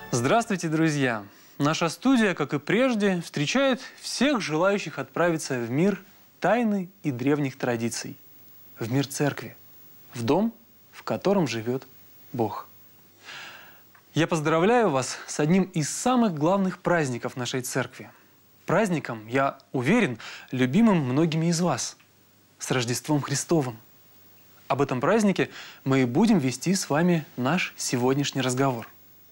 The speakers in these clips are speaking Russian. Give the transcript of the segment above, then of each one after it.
Здравствуйте, друзья! Наша студия, как и прежде, встречает всех желающих отправиться в мир тайны и древних традиций, в мир церкви, в дом, в котором живет Бог. Я поздравляю вас с одним из самых главных праздников нашей церкви. Праздником, я уверен, любимым многими из вас, с Рождеством Христовым. Об этом празднике мы и будем вести с вами наш сегодняшний разговор.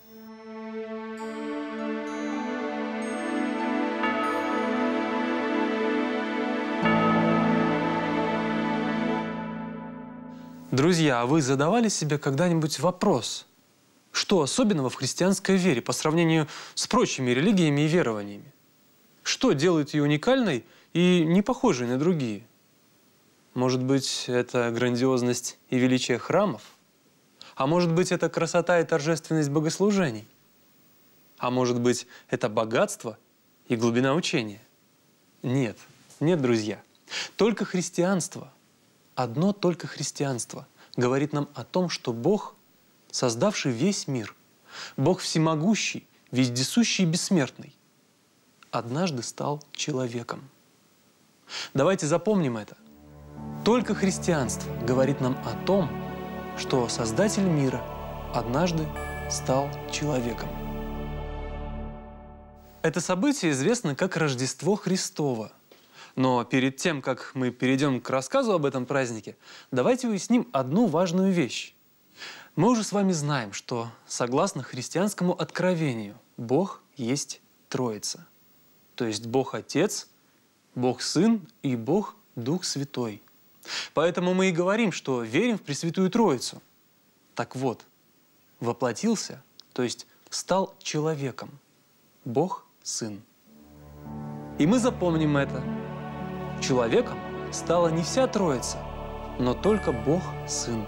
Друзья, а вы задавали себе когда-нибудь вопрос, что особенного в христианской вере по сравнению с прочими религиями и верованиями? Что делает ее уникальной и не похожей на другие? Может быть, это грандиозность и величие храмов? А может быть, это красота и торжественность богослужений? А может быть, это богатство и глубина учения? Нет, нет, друзья. Только христианство, одно только христианство говорит нам о том, что Бог, создавший весь мир, Бог всемогущий, вездесущий и бессмертный, однажды стал человеком. Давайте запомним это. Только христианство говорит нам о том, что Создатель мира однажды стал человеком. Это событие известно как Рождество Христово. Но перед тем, как мы перейдем к рассказу об этом празднике, давайте уясним одну важную вещь. Мы уже с вами знаем, что, согласно христианскому откровению, Бог есть Троица. То есть Бог Отец, Бог Сын и Бог Дух Святой. Поэтому мы и говорим, что верим в Пресвятую Троицу. Так вот, воплотился, то есть стал человеком, Бог Сын. И мы запомним это. Человеком стала не вся Троица, но только Бог Сын.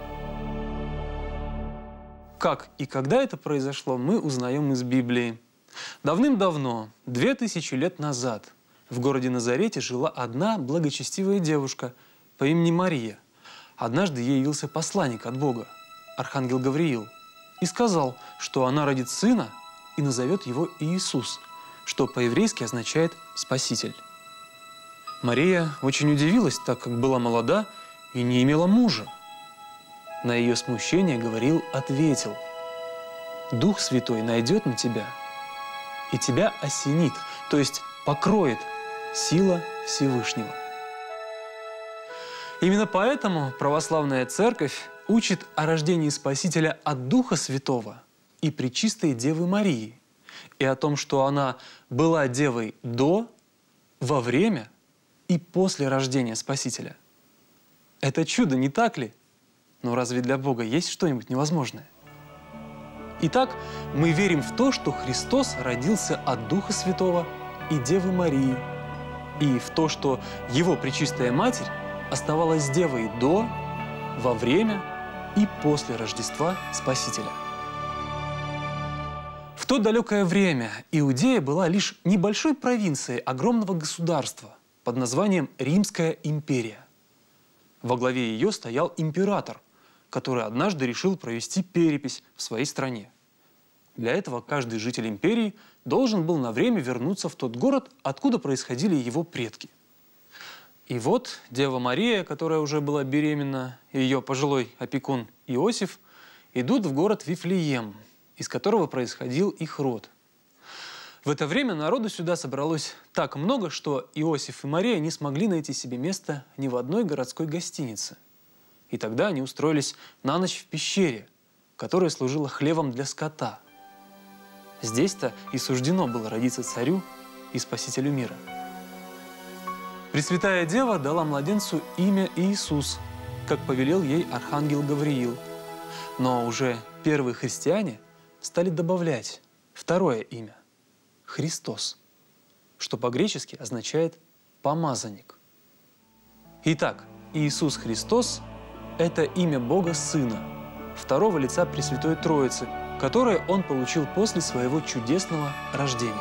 Как и когда это произошло, мы узнаем из Библии. Давным-давно, 2000 лет назад, в городе Назарете жила одна благочестивая девушка по имени Мария. Однажды ей явился посланник от Бога, архангел Гавриил, и сказал, что она родит сына и назовет его Иисус, что по-еврейски означает «спаситель». Мария очень удивилась, так как была молода и не имела мужа. На ее смущение Гавриил ответил: «Дух Святой найдет на тебя, и тебя осенит, то есть покроет сила Всевышнего». Именно поэтому православная церковь учит о рождении Спасителя от Духа Святого и Пречистой Девы Марии, и о том, что она была девой до, во время и после рождения Спасителя. Это чудо, не так ли? Но разве для Бога есть что-нибудь невозможное? Итак, мы верим в то, что Христос родился от Духа Святого и Девы Марии, и в то, что Его Пречистая Матерь оставалась девой до, во время и после Рождества Спасителя. В то далекое время Иудея была лишь небольшой провинцией огромного государства под названием Римская империя. Во главе ее стоял император, который однажды решил провести перепись в своей стране. Для этого каждый житель империи должен был на время вернуться в тот город, откуда происходили его предки. И вот Дева Мария, которая уже была беременна, и ее пожилой опекун Иосиф идут в город Вифлеем, из которого происходил их род. В это время народу сюда собралось так много, что Иосиф и Мария не смогли найти себе места ни в одной городской гостинице. И тогда они устроились на ночь в пещере, которая служила хлевом для скота. Здесь-то и суждено было родиться царю и спасителю мира. Пресвятая Дева дала младенцу имя Иисус, как повелел ей архангел Гавриил. Но уже первые христиане стали добавлять второе имя – Христос, что по-гречески означает «помазанник». Итак, Иисус Христос – это имя Бога Сына, второго лица Пресвятой Троицы, которое Он получил после своего чудесного рождения.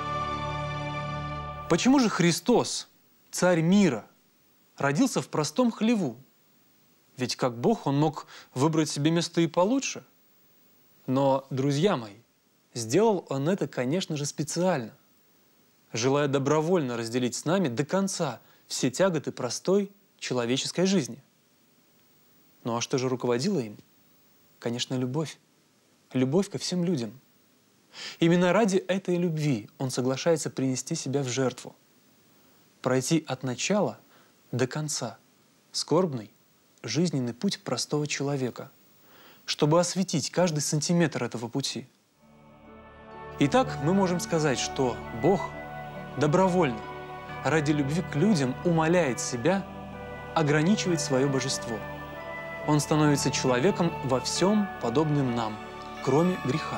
Почему же Христос, Царь мира, родился в простом хлеву? Ведь как Бог Он мог выбрать себе место и получше. Но, друзья мои, сделал Он это, конечно же, специально, желая добровольно разделить с нами до конца все тяготы простой человеческой жизни. Ну а что же руководило им? Конечно, любовь. Любовь ко всем людям. Именно ради этой любви Он соглашается принести себя в жертву, пройти от начала до конца скорбный, жизненный путь простого человека, чтобы осветить каждый сантиметр этого пути. Итак, мы можем сказать, что Бог добровольно, ради любви к людям, умаляет себя, ограничивает свое божество. Он становится человеком во всем подобным нам, кроме греха.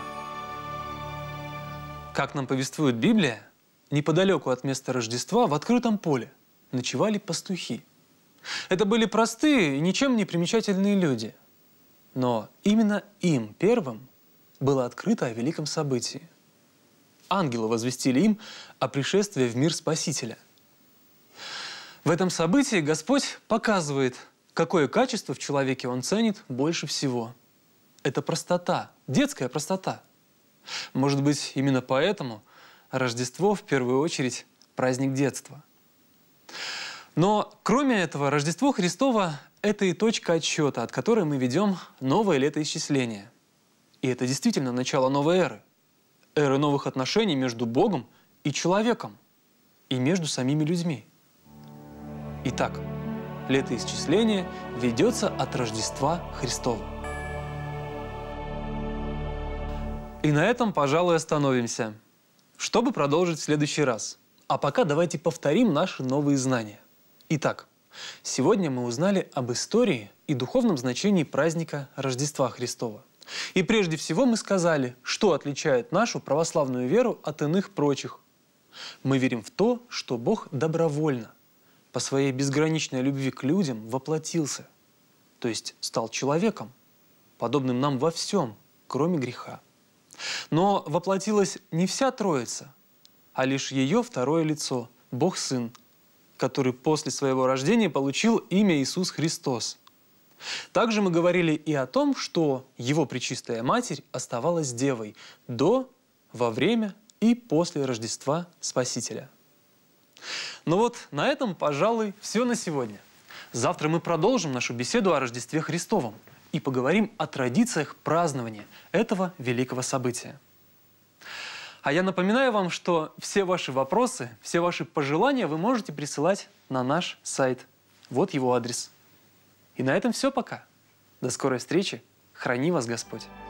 Как нам повествует Библия, неподалеку от места Рождества в открытом поле ночевали пастухи. Это были простые и ничем не примечательные люди. Но именно им первым было открыто о великом событии. Ангелы возвестили им о пришествии в мир Спасителя. В этом событии Господь показывает, какое качество в человеке Он ценит больше всего. Это простота, детская простота. Может быть, именно поэтому Рождество в первую очередь праздник детства. Но кроме этого, Рождество Христово – это и точка отсчета, от которой мы ведем новое летоисчисление. И это действительно начало новой эры. Эры новых отношений между Богом и человеком, и между самими людьми. Итак, летоисчисление ведется от Рождества Христова. И на этом, пожалуй, остановимся, чтобы продолжить в следующий раз. А пока давайте повторим наши новые знания. Итак, сегодня мы узнали об истории и духовном значении праздника Рождества Христова. И прежде всего мы сказали, что отличает нашу православную веру от иных прочих. Мы верим в то, что Бог добровольно, по своей безграничной любви к людям, воплотился, то есть стал человеком, подобным нам во всем, кроме греха. Но воплотилась не вся Троица, а лишь ее второе лицо, Бог-Сын, который после своего рождения получил имя Иисус Христос. Также мы говорили и о том, что Его Пречистая Матерь оставалась девой до, во время и после Рождества Спасителя. Ну вот, на этом, пожалуй, все на сегодня. Завтра мы продолжим нашу беседу о Рождестве Христовом и поговорим о традициях празднования этого великого события. А я напоминаю вам, что все ваши вопросы, все ваши пожелания вы можете присылать на наш сайт. Вот его адрес. И на этом все пока. До скорой встречи. Храни вас Господь.